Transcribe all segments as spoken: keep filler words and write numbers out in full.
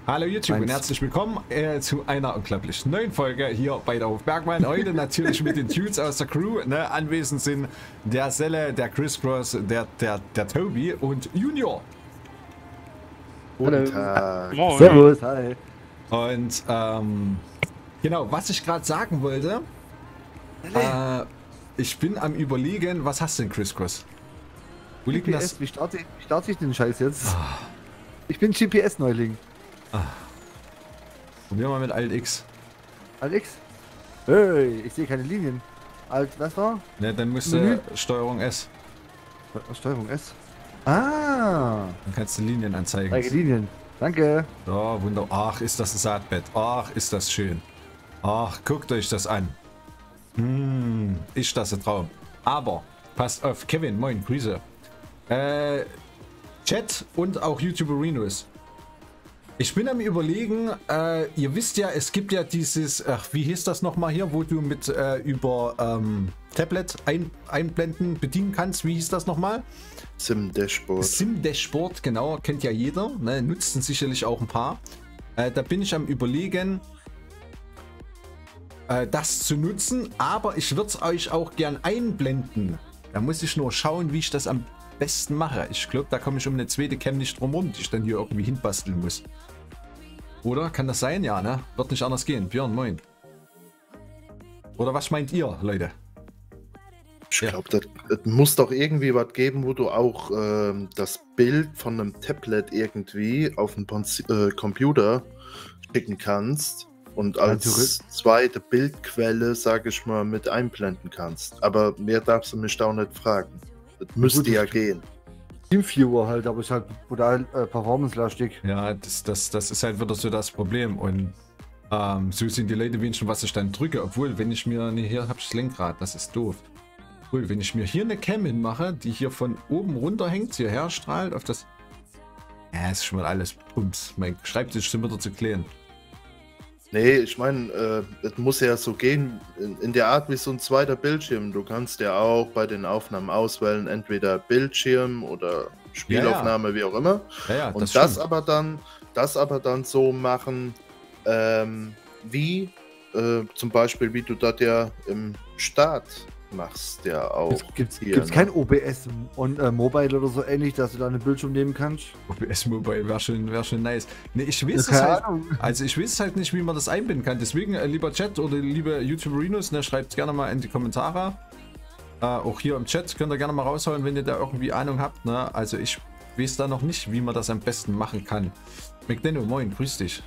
Hallo YouTube Eins. und herzlich willkommen äh, zu einer unglaublich neuen Folge hier bei der Hof Bergmann. Heute natürlich mit den Dudes aus der Crew. Ne? Anwesend sind der Selle, der Chris Cross, der, der, der Tobi und Junior. Hallo. Guten Tag. Moin. Servus, hi. Und ähm, genau, was ich gerade sagen wollte, äh, ich bin am Überlegen, was hast du denn, Chris Cross? Wo liegt denn G P S, das? wie starte ich, wie starte ich den Scheiß jetzt? Ich bin G P S-Neuling. Probier mal mit Alt X. Alex? Hey, ich sehe keine Linien. Alt, was war? Ne, dann musst Menü? du Steuerung S. Steuerung S. Ah, Dann kannst du Linien anzeigen. drei Linien. Danke. Ja, wunderbar. Ach, ist das ein Saatbett. Ach, ist das schön. Ach, guckt euch das an. Hm, ist das ein Traum. Aber, passt auf, Kevin, moin, Grüße. Äh, Chat und auch YouTuberinos. Ich bin am Überlegen, äh, ihr wisst ja, es gibt ja dieses, ach, wie hieß das nochmal hier, wo du mit äh, über ähm, Tablet ein, einblenden bedienen kannst. Wie hieß das nochmal? Sim Dashboard. Sim Dashboard, genau, kennt ja jeder, ne, nutzen sicherlich auch ein paar. Äh, da bin ich am Überlegen, äh, das zu nutzen, aber ich würde es euch auch gern einblenden. Da muss ich nur schauen, wie ich das am besten mache. Ich glaube, da komme ich um eine zweite Cam nicht drum rum, die ich dann hier irgendwie hinbasteln muss. Oder? Kann das sein? Ja, ne? Wird nicht anders gehen. Björn, moin. Oder was meint ihr, Leute? Ich Ja. glaube, das muss doch irgendwie was geben, wo du auch ähm, das Bild von einem Tablet irgendwie auf einen Pons äh, Computer schicken kannst und als Natürlich. zweite Bildquelle, sage ich mal, mit einblenden kannst. Aber mehr darfst du mich da auch nicht fragen. Das müsste gut, ja das- gehen. Teamviewer halt, aber ist halt brutal äh, performance-lastig. Ja, das, das, das ist halt wieder so das Problem. Und ähm, so sind die Leute wenigstens, was ich dann drücke. Obwohl, wenn ich mir, ne, hier habe ich das Lenkrad, das ist doof. Obwohl, wenn ich mir hier eine Cam hinmache, die hier von oben runter hängt, hierher strahlt auf das. Ja, ist schon mal alles Pumps. Mein Schreibtisch ist wieder zu klein. Nee, ich meine, äh, es muss ja so gehen, in, in der Art wie so ein zweiter Bildschirm. Du kannst ja auch bei den Aufnahmen auswählen, entweder Bildschirm oder Spielaufnahme, wie auch immer. Ja, ja, Und das, das, stimmt. aber dann, das aber dann so machen, ähm, wie äh, zum Beispiel, wie du das ja im Start machst, ja auch. Gibt es hier, ne? kein O B S und äh, Mobile oder so ähnlich, dass du da einen Bildschirm nehmen kannst? O B S Mobile wäre schon, wär schon nice. Ne, ich weiß es Keine halt. Ahnung. Also ich weiß halt nicht, wie man das einbinden kann. Deswegen, äh, lieber Chat oder liebe YouTuberinos, ne, schreibt gerne mal in die Kommentare. Äh, auch hier im Chat könnt ihr gerne mal raushauen, wenn ihr da irgendwie Ahnung habt. Ne? Also ich weiß da noch nicht, wie man das am besten machen kann. McDenno, moin, grüß dich.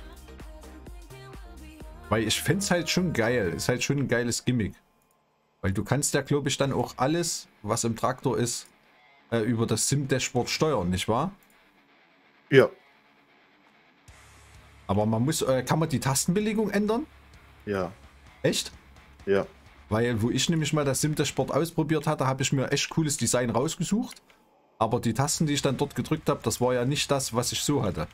Weil ich fände es halt schon geil. Ist halt schon ein geiles Gimmick. Weil du kannst ja, glaube ich, dann auch alles, was im Traktor ist, äh, über das Sim-Dashboard steuern, nicht wahr? Ja, Aber man muss, äh, kann man die Tastenbelegung ändern? ja, Echt? ja. Weil, wo ich nämlich mal das Sim-Dashboard ausprobiert hatte, habe ich mir echt cooles Design rausgesucht. Aber die Tasten, die ich dann dort gedrückt habe, das war ja nicht das, was ich so hatte.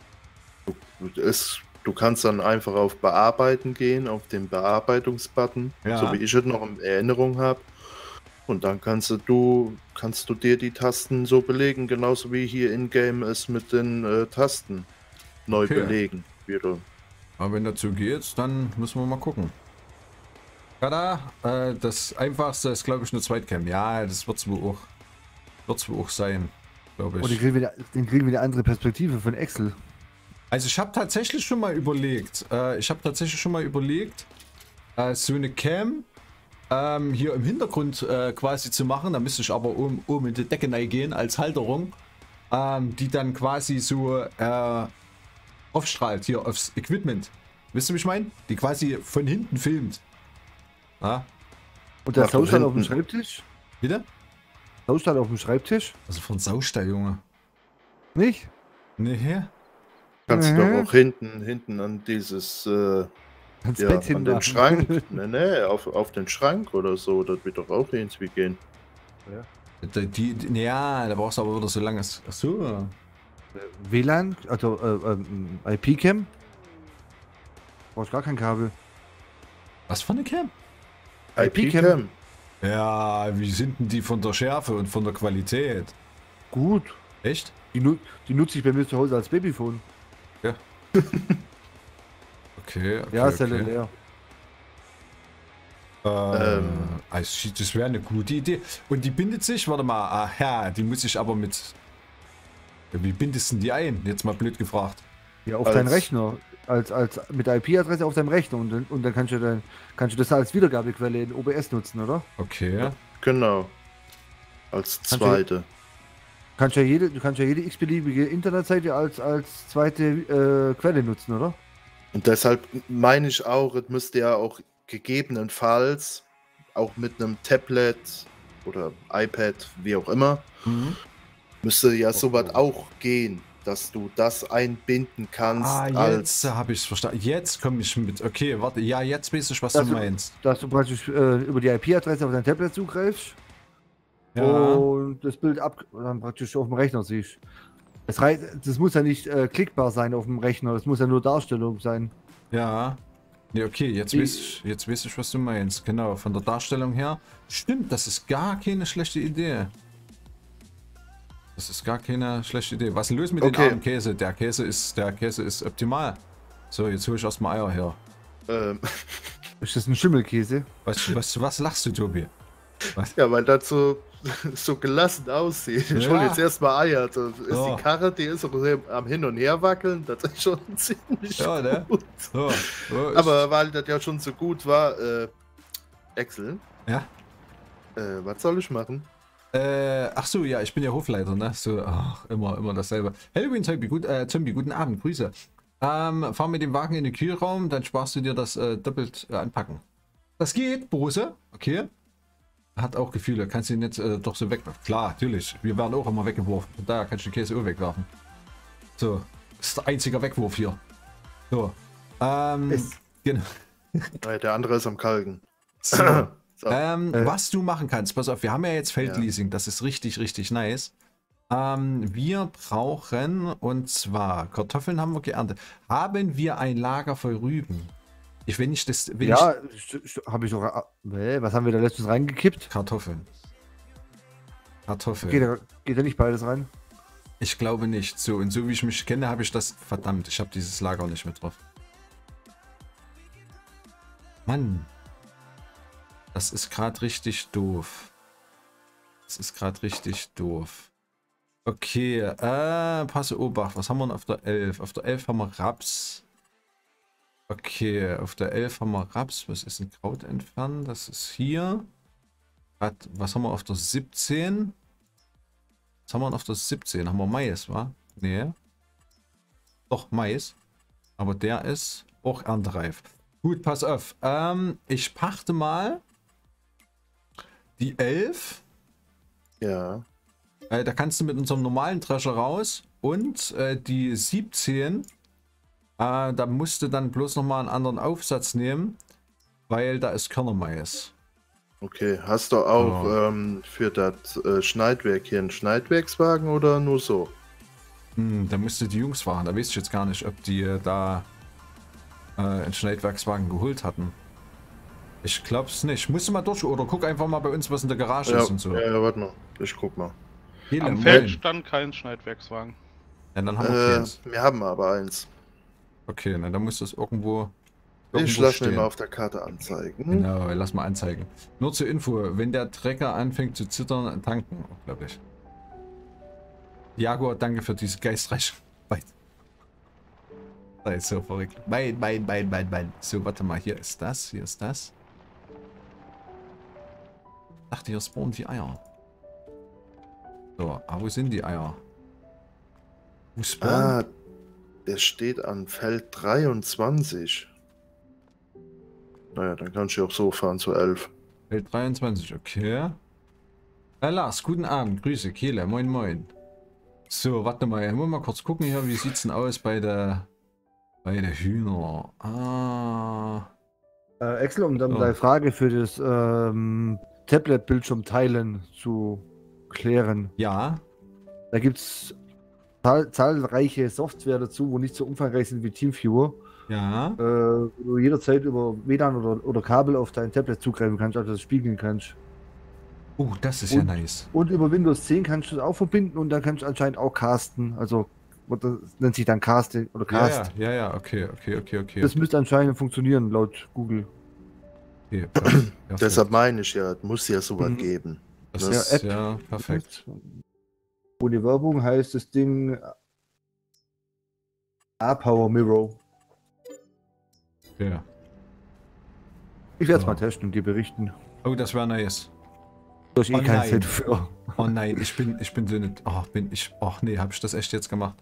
Es, du kannst dann einfach auf Bearbeiten gehen, auf den Bearbeitungsbutton, Ja. so wie ich es noch in Erinnerung habe. Und dann kannst du, du kannst du dir die Tasten so belegen, genauso wie hier in-game es mit den äh, Tasten neu Okay. belegen. Wieder. Aber wenn dazu geht, dann müssen wir mal gucken. Tada, äh, das einfachste ist, glaube ich, eine Zweitcam. Ja, das wird es wohl auch, wird's wohl auch sein, glaube Und den ich. kriegen, wir, den kriegen wir eine andere Perspektive von Excel. Also ich habe tatsächlich schon mal überlegt, äh, ich habe tatsächlich schon mal überlegt, äh, so eine Cam ähm, hier im Hintergrund äh, quasi zu machen. Da müsste ich aber oben, oben in die Decke gehen als Halterung, ähm, die dann quasi so äh, aufstrahlt hier aufs Equipment. Wisst ihr, wie ich meine? Die quasi von hinten filmt. Ja, Und der Ach, von Saustall auf dem hinten. Schreibtisch? bitte? Saustall auf dem Schreibtisch? Also von Saustall, Junge. Nicht? Nee. Kannst Mhm. du doch auch hinten, hinten an dieses, äh, Ans ja, Bett an hin den Schrank, ne, ne, auf, auf den Schrank oder so, das wird doch auch irgendwie gehen. Die, die, die, ja, da brauchst du aber wieder so langes. Ach so. W L A N, also äh, ähm, I P-Cam. Brauchst gar kein Kabel. Was für eine Cam? I P-Cam. Ja, wie sind denn die von der Schärfe und von der Qualität? Gut. Echt? Die, nu die nutze ich bei mir zu Hause als Babyphone. Ja. Okay, okay, Ja, ist ja okay. leer. Äh, Ähm. also, das wäre eine gute Idee. Und die bindet sich, warte mal, aha, die muss ich aber mit... Ja, wie bindest du denn die ein? Jetzt mal blöd gefragt. Ja, auf Als- deinen Rechner. Als, als mit der I P-Adresse auf deinem Rechner. Und, dann- und dann kannst du, dann kannst du das als Wiedergabequelle in O B S nutzen, oder? Okay. Genau. Als du- zweite. Kannst ja jede, du kannst ja jede x-beliebige Internetseite als, als zweite äh, Quelle nutzen, oder? Und deshalb meine ich auch, es müsste ja auch gegebenenfalls auch mit einem Tablet oder iPad, wie auch immer, Mhm. müsste ja Oh, sowas oh. auch gehen, dass du das einbinden kannst Ah, als... jetzt habe ich es verstanden. Jetzt komme ich mit. Okay, warte. Ja, jetzt weiß ich, was Das- du meinst. Dass du praktisch äh, über die I P-Adresse auf dein Tablet zugreifst Ja. und das Bild ab dann praktisch auf dem Rechner siehst. Das, rei- das muss ja nicht äh, klickbar sein auf dem Rechner, das muss ja nur Darstellung sein. Ja. Nee, okay, jetzt Die- weiß, ich, jetzt weiß ich, was du meinst. Genau, von der Darstellung her. Stimmt, das ist gar keine schlechte Idee. Das ist gar keine schlechte Idee. Was ist los mit Okay. dem armen Käse? Der Käse ist, der Käse ist optimal. So, jetzt hole ich erstmal Eier her. Ähm, Ist das ein Schimmelkäse? Was, was, was lachst du, Tobi? Was? ja, weil das so, so gelassen aussieht. Ich Ja. hole jetzt erstmal Eier. Das ist Ja. die Karre, die ist auch so am Hin und Her wackeln. Das ist schon ziemlich Ja, ne? gut. So, so ist- Aber weil das ja schon so gut war, äh, Excel, Ja. äh, was soll ich machen? Äh, ach so, ja, ich bin ja Hofleiter, ne? So, ach, immer, immer dasselbe. Halloween Zombie, gut, äh, Zombie, guten Abend, Grüße. Ähm, fahr mit dem Wagen in den Kühlraum, dann sparst du dir das äh, doppelt äh, anpacken. Das geht, Borussia, okay. Hat auch Gefühle, kannst du ihn jetzt äh, doch so wegwerfen. Klar, natürlich, wir werden auch immer weggeworfen. Von daher kannst du den Käse auch wegwerfen. So, das ist der einzige Wegwurf hier. So, ähm, Ist- genau. Äh, Der andere ist am Kalken. So. So. Ähm, Äh. Was du machen kannst, pass auf, wir haben ja jetzt Feldleasing, das ist richtig, richtig nice. Ähm, wir brauchen, und zwar, Kartoffeln haben wir geerntet. Haben wir ein Lager voll Rüben? Ich, wenn ich das, wenn Ja, habe ich doch. Äh, was haben wir da letztens reingekippt? ich, Kartoffeln. Kartoffeln. Geht da, geht da nicht beides rein? Ich glaube nicht. So, und so wie ich mich kenne, habe ich das, verdammt, ich habe dieses Lager nicht mit drauf. Mann. Das ist gerade richtig doof. Das ist gerade richtig doof. Okay, äh, passe Obacht. Was haben wir denn auf der elf? Auf der elf haben wir Raps. Okay, auf der elf haben wir Raps. Was ist ein Kraut entfernen? Das ist hier. Grad, was haben wir auf der siebzehn? Was haben wir denn auf der siebzehn? Haben wir Mais, wa? Nee. Doch, Mais. Aber der ist auch erntereif. Gut, pass auf. Ähm, ich pachte mal die elf. Ja. Äh, da kannst du mit unserem normalen Drescher raus. Und äh, die siebzehn, äh, da musst du dann bloß nochmal einen anderen Aufsatz nehmen, weil da ist Körnermais. Okay, hast du auch Ja. ähm, für das äh, Schneidwerk hier einen Schneidwerkswagen oder nur so? Hm, da müsste die Jungs fahren. Da weiß ich jetzt gar nicht, ob die äh, da äh, einen Schneidwerkswagen geholt hatten. Ich glaub's nicht. Musst du mal durch oder guck einfach mal bei uns, was in der Garage Ja, ist und so. ja, ja, warte mal. Ich guck mal. Hele Am Moin. Feld stand kein Schneidwerkswagen. Ja, dann haben wir Äh, keins. wir haben aber eins. Okay, na, dann muss das irgendwo, Ich irgendwo lasse mir stehen. mal auf der Karte anzeigen. Genau, lass mal anzeigen. Nur zur Info, wenn der Trecker anfängt zu zittern, tanken, glaube ich. Jaguar, danke für diese geistreiche Arbeit. Das ist so verrückt. Mein, mein, mein, mein, mein. So, warte mal, hier ist das, hier ist das. Ich dachte, hier spawnen die Eier. So, aber wo sind die Eier? Wo spawnen? Ah, der steht an Feld dreiundzwanzig. Naja, dann kannst du auch so fahren zu elf. Feld dreiundzwanzig, okay. Herr Lars, guten Abend, Grüße, Kehle, moin moin. So, warte mal, ich muss mal kurz gucken hier, wie sieht's denn aus bei der bei der Hühner. Ah, Äh, Excel, um dann Oh. deine Frage für das ähm, Tablet-Bildschirm teilen zu klären. ja, Da gibt es zahl zahlreiche Software dazu, wo nicht so umfangreich sind wie TeamViewer, ja, äh, wo du jederzeit über W L A N oder, oder Kabel auf dein Tablet zugreifen kannst, also das spiegeln kannst. oh, das ist ja Und- nice. Und über Windows zehn kannst du es auch verbinden und dann kannst du anscheinend auch casten, also Das nennt sich dann Casting oder Ja, Cast. ja, ja, ja, okay, okay, okay, okay. Das müsste anscheinend funktionieren, laut Google. okay perfekt. Deshalb meine ich ja, es muss ja sowas Mhm. geben. Das Ja, ist App. ja perfekt. Ohne Werbung heißt das Ding A-Power Mirror. Ja. Ich werde es So. mal testen und dir berichten. Oh, das wäre nice. Da ist eh Oh kein nein. Set für. Oh nein, ich bin, ich bin so nicht. Oh, bin ich. Ach nee, habe ich das echt jetzt gemacht?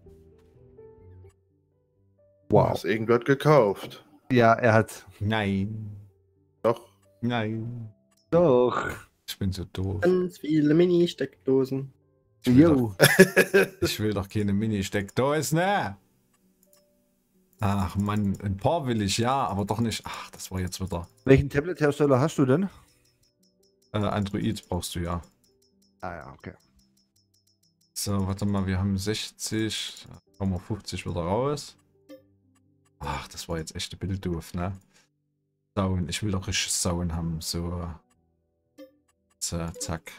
Du Wow. hast irgendwas gekauft. Ja, er hat. Nein. Doch. Nein. Doch. Ich bin so doof. Ganz viele Mini-Steckdosen. Ich will, Jo. doch, ich will doch keine Mini-Steckdose, ne? Ach Mann, ein paar will ich, ja, aber doch nicht. Ach, das war jetzt wieder. Welchen Tablet-Hersteller hast du denn? Äh, Android brauchst du ja. Ah ja, okay. So, warte mal, wir haben sechzig. Da kommen wir fünfzig wieder raus. Ach, das war jetzt echt ein bisschen doof, ne? Sauen, ich will doch richtig Sauen haben, so. So, zack.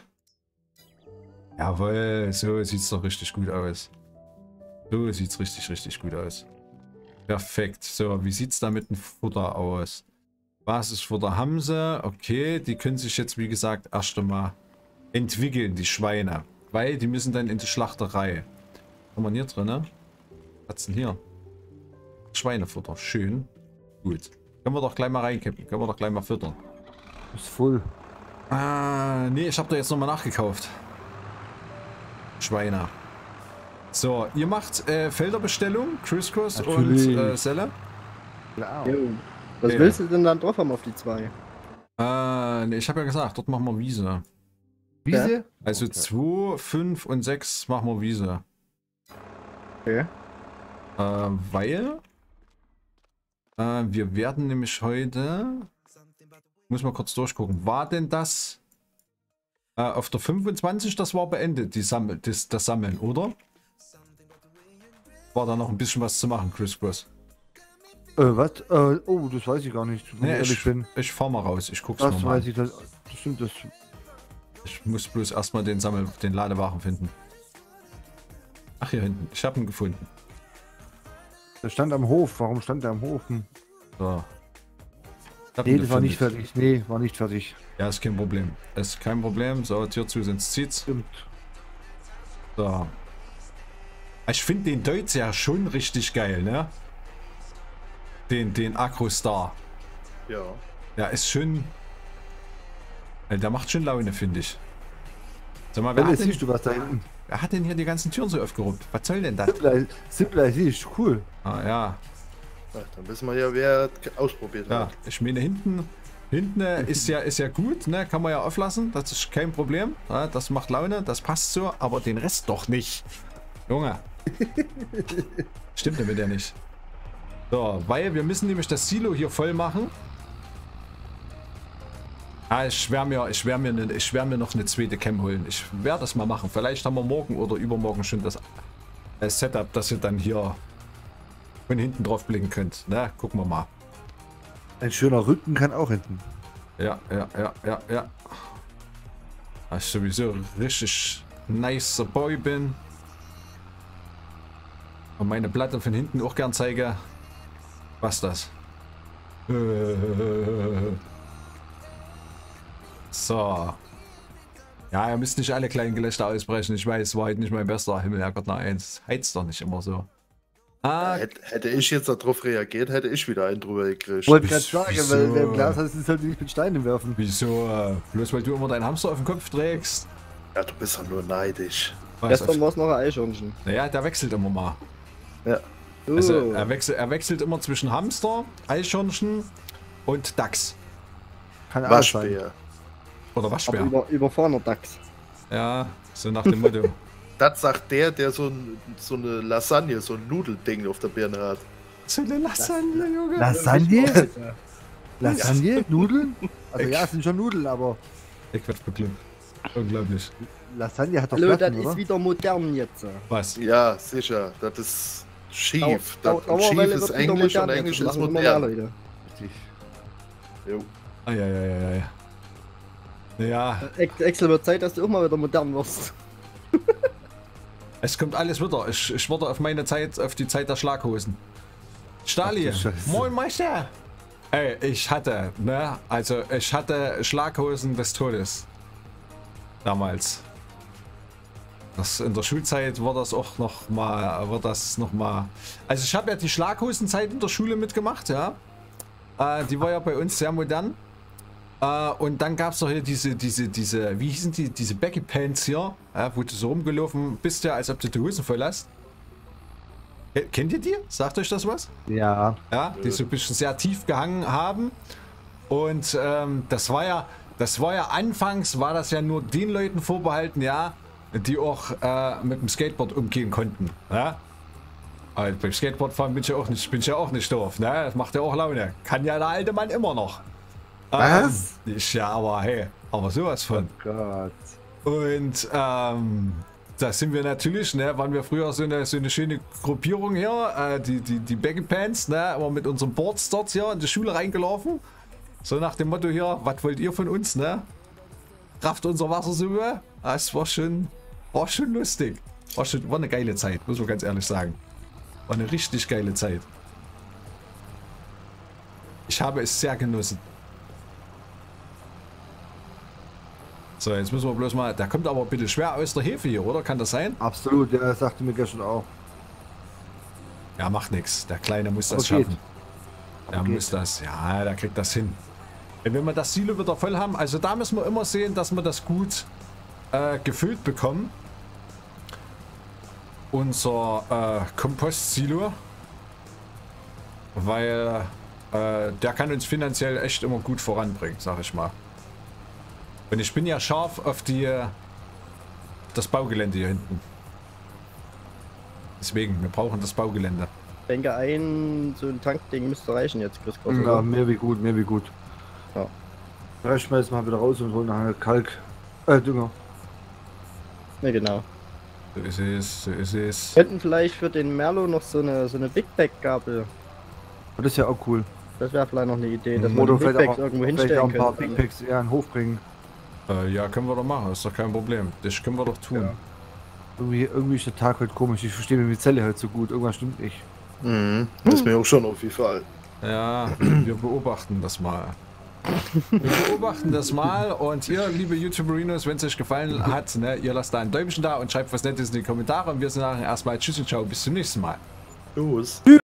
Jawohl, so sieht's doch richtig gut aus. So sieht's richtig, richtig gut aus. Perfekt. So, wie sieht's da mit dem Futter aus? Basisfutter haben sie. Okay, die können sich jetzt, wie gesagt, erst einmal entwickeln, die Schweine. Weil die müssen dann in die Schlachterei. Haben wir hier drin, ne? Was denn hier? Schweinefutter. Schön. Gut. Können wir doch gleich mal reinkippen. Können wir doch gleich mal füttern. Ist voll. Ah, nee, ich habe da jetzt nochmal nachgekauft. Schweine. So, ihr macht äh, Felderbestellung, Crisscross und Natürlich. äh, Selle. Klar. Jo. Was Ja. willst du denn dann drauf haben auf die zwei? Äh, nee, ich habe ja gesagt, dort machen wir Wiese. Wiese? Also Okay. zwei, fünf und sechs machen wir Wiese. Okay. Äh, weil äh, wir werden nämlich heute, muss mal kurz durchgucken, war denn das äh, auf der fünfundzwanzig, das war beendet, die Sammel, das, das Sammeln, oder? War da noch ein bisschen was zu machen, Crisscross? Äh, was? Äh, oh, das weiß ich gar nicht, wenn Nee, ich ehrlich ich, bin. ich fahr mal raus, ich guck's Das nochmal. weiß ich, das, das stimmt, das. Ich muss bloß erstmal den Sammel, den Ladewagen finden. Ach, hier hinten, ich habe ihn gefunden. Der stand am Hof. Warum stand der am Hof? Hm. So. Ich hab ihn Nee, das war nicht gefunden. fertig. Nee, war nicht fertig. Ja, ist kein Problem. Ist kein Problem. So, Tür zu, sonst zieht's. Stimmt. So. Ich finde den Deutz ja schon richtig geil, ne? Den, den Acro-Star. Ja. Der ist schon... Ja, der macht schon Laune, finde ich. Sag mal, wer Welle, hat, denn, siehst du was da hinten? wer hat denn hier die ganzen Türen so aufgeruppt? Was soll denn das? Simple, Simple siehst cool. Ah, ja. Ach, dann wissen wir ja, wer ausprobiert Ja, hat. ich meine, hinten... Hinten äh, ist ja, ist ja gut, ne? Kann man ja auflassen. Das ist kein Problem. Ja, das macht Laune, das passt so. Aber den Rest doch nicht. Junge. Stimmt mit der nicht. So, weil wir müssen nämlich das Silo hier voll machen. Ah, ich schwör mir, ich schwör mir, ne, ich schwör mir noch eine zweite Cam holen. Ich werde das mal machen. Vielleicht haben wir morgen oder übermorgen schon das äh, Setup, dass ihr dann hier von hinten drauf blicken könnt. Ne? Gucken wir mal. Ein schöner Rücken kann auch hinten. Ja, ja, ja, ja, ja. Da ich sowieso richtig nice Boy bin. Und meine Platte von hinten auch gern zeige. Was das? So. Ja, ihr müsst nicht alle kleinen Gelächter ausbrechen. Ich weiß, es war halt nicht mein bester Himmel, Herrgott, na eins. Heizt doch nicht immer so. Ah, Hätte, hätte ich jetzt darauf reagiert, hätte ich wieder einen drüber gekriegt. Wollte gerade Wieso? sagen, weil wer im Glas hat, sollte nicht mit Steinen werfen. wieso? äh, Bloß weil du immer deinen Hamster auf den Kopf trägst? Ja, du bist ja nur neidisch. Was, Gestern war es noch ein Eichhörnchen. naja, der wechselt immer mal. Ja. Uh, Also er, wechsel, er wechselt immer zwischen Hamster, Eichhörnchen und Dachs. Kann alles sein. Waschbär. Oder aber Waschbär. über, überfahrener Dachs. Ja, so nach dem Motto. Das sagt der, der so, ein, so eine Lasagne, so ein Nudelding auf der Birne hat. So eine Lasagne, Junge. Lasagne? Lasagne? Nudeln? Also ja, es sind schon Nudeln, aber Ich werd beglückt. Unglaublich. Lasagne hat doch Hallo, das Platten, ist oder? wieder modern jetzt. Was? Ja, sicher. Das ist schief. Dau- Das, Dau- und schief Dauerwelle ist wird wieder Englisch und modern Englisch jetzt. ist Machen immer mehr modern. Leute. Richtig. Jo. Eieieiei. Ja, Ex- Excel wird Zeit, dass du auch mal wieder modern wirst. Es kommt alles wieder. Ich, ich warte auf meine Zeit, auf die Zeit der Schlaghosen. Stali, Ach du Scheiße. moin Meister. Ey, ich hatte, ne, also ich hatte Schlaghosen des Todes. Damals. Das in der Schulzeit war das auch noch mal, war das noch mal. Also ich habe ja die Schlaghosenzeit in der Schule mitgemacht, ja. Äh, die war ja bei uns sehr modern. Äh, und dann gab es noch hier diese, diese, diese, wie hießen die, diese Baggy Pants hier, äh, wo du so rumgelaufen bist, ja, als ob du die Hosen voll hast. Kennt ihr die? Sagt euch das was? Ja. Ja, die so ein bisschen sehr tief gehangen haben. Und ähm, das war ja, das war ja anfangs, war das ja nur den Leuten vorbehalten, ja, die auch äh, mit dem Skateboard umgehen konnten. Ja? Aber beim Skateboardfahren bin ich ja auch nicht, bin ich ja auch nicht doof. Ne? Das macht ja auch Laune. Kann ja der alte Mann immer noch. Was? Ähm, ich, ja, aber hey, aber sowas von. Oh Gott. Und ähm, da sind wir natürlich, ne, waren wir früher so eine, so eine schöne Gruppierung hier, äh, die, die, die Baggy Pants, ne, immer mit unseren Boards dort hier in die Schule reingelaufen. So nach dem Motto hier, was wollt ihr von uns, ne? Kraft unserer Wassersuppe. Das war schon, war schon lustig. War, schon, war eine geile Zeit, muss man ganz ehrlich sagen. War eine richtig geile Zeit. Ich habe es sehr genossen. So, jetzt müssen wir bloß mal, der kommt aber bitte schwer aus der Hefe hier, oder? Kann das sein? Absolut, ja, das sagte mir gestern auch. Ja, macht nichts. Der Kleine muss das Aber geht. schaffen. Der Aber muss geht. das, ja, der kriegt das hin. Wenn wir das Silo wieder voll haben, also da müssen wir immer sehen, dass wir das gut äh, gefüllt bekommen. Unser äh, Kompostsilo. Weil äh, der kann uns finanziell echt immer gut voranbringen, sag ich mal. Und ich bin ja scharf auf die das Baugelände hier hinten. Deswegen, wir brauchen das Baugelände. Ich denke, ein so ein Tankding müsste reichen jetzt, Chris Cross. Ja, mehr wie gut, mehr wie gut. Ja. Ja, ich schmeiß mal wieder raus und hol nachher Kalk. Äh, Dünger. Ja, genau. So ist es, so ist es. Könnten vielleicht für den Merlo noch so eine so eine Big Bag Gabel. Das ist ja auch cool. Das wäre vielleicht noch eine Idee, dass Mhm. man Oder die Big vielleicht Bags auch, irgendwo vielleicht auch hinstellen ein paar könnte. Big Packs eher in den Hof bringen. Äh, ja, können wir doch machen, ist doch kein Problem. Das können wir doch tun. Ja. Irgendwie, irgendwie ist der Tag heute komisch. Ich verstehe mir die Zelle halt so gut. Irgendwas stimmt nicht. Mhm. Das ist mir auch schon aufgefallen. Ja, wir beobachten das mal. Wir beobachten das mal und ihr, liebe YouTuberinos, wenn es euch gefallen hat, ne, ihr lasst da ein Däumchen da und schreibt was Nettes in die Kommentare und wir sagen erstmal Tschüss und Ciao, bis zum nächsten Mal. Los.